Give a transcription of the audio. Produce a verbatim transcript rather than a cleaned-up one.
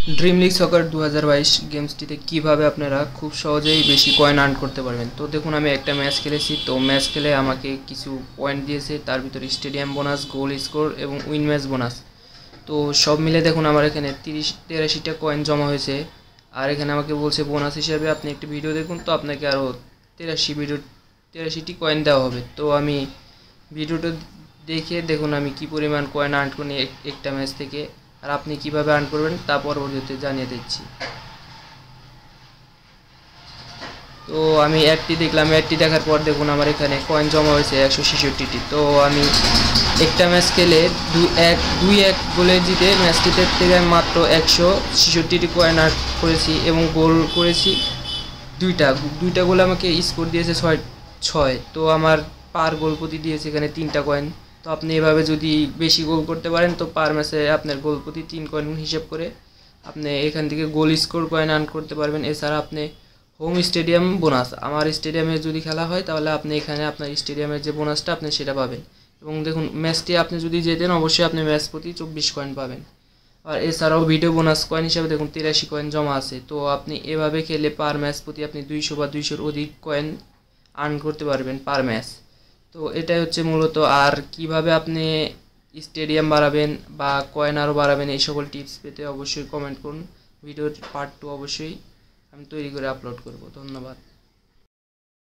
Dream league সকার দু হাজার বাইশ গেমসটিতে কীভাবে আপনারা খুব সহজেই বেশি কয়েন আর্ন করতে পারবেন। তো দেখুন, আমি একটা ম্যাচ খেলেছি। তো ম্যাচ খেলে আমাকে কিছু পয়েন্ট দিয়েছে, তার ভিতরে স্টেডিয়াম বোনাস, গোল স্কোর এবং উইন ম্যাচ বোনাস। তো সব মিলে দেখুন আমার এখানে তিরিশ তেরাশিটা কয়েন জমা হয়েছে। আর এখানে আমাকে বলছে বোনাস হিসাবে আপনি একটি ভিডিও দেখুন, তো আপনাকে আরও তেরাশি ভিডিও তেরাশিটি কয়েন দেওয়া হবে। তো আমি ভিডিওটা দেখে দেখুন আমি কি পরিমাণ কয়েন আর্ন করি একটা ম্যাচ থেকে, আর আপনি কিভাবে আর্ন করবেন তা পরবর্তীতে জানিয়ে দিচ্ছি। তো আমি অ্যাডটি দেখলাম, অ্যাডটি দেখার পর দেখুন আমার এখানে কয়েন জমা হয়েছে একশো ছেষট্টিটি। তো আমি একটা ম্যাচ খেলে দুই এক দুই এক গোলে জিতে ম্যাচটিতে থেকে আমি মাত্র একশো ছেষট্টিটি কয়েন আর্ন করেছি এবং গোল করেছি দুইটা দুইটা গোল আমাকে স্কোর দিয়েছে ছয় ছয়। তো আমার পার গোল প্রতি দিয়েছে এখানে তিনটা কয়েন। তো আপনি এভাবে যদি বেশি গোল করতে পারেন তো পার ম্যাচে আপনার গোল প্রতি তিন কয়েন হিসেব করে আপনি এখান থেকে গোল স্কোর কয়েন আর্ন করতে পারবেন। এছাড়া আপনি হোম স্টেডিয়াম বোনাস, আমার স্টেডিয়ামে যদি খেলা হয় তাহলে আপনি এখানে আপনার স্টেডিয়ামের যে বোনাসটা আপনি সেটা পাবেন। এবং দেখুন ম্যাচটি আপনি যদি জেতেন অবশ্যই আপনি ম্যাচ প্রতি চব্বিশ কয়েন পাবেন। আর এছাড়াও ভিডিও বোনাস কয়েন হিসাবে দেখুন তিরাশি কয়েন জমা আছে। তো আপনি এভাবে খেলে পার ম্যাচ প্রতি আপনি দুইশো বা দুইশোর অধিক কয়েন আর্ন করতে পারবেন পার ম্যাচ। তো এটাই হচ্ছে মূলত। আর কিভাবে আপনি স্টেডিয়াম বাড়াবেন বা কয়েন আরও বাড়াবেন এই সকল টিপস পেতে অবশ্যই কমেন্ট করুন। ভিডিওর পার্ট টু অবশ্যই আমি তৈরি করে আপলোড করব। ধন্যবাদ।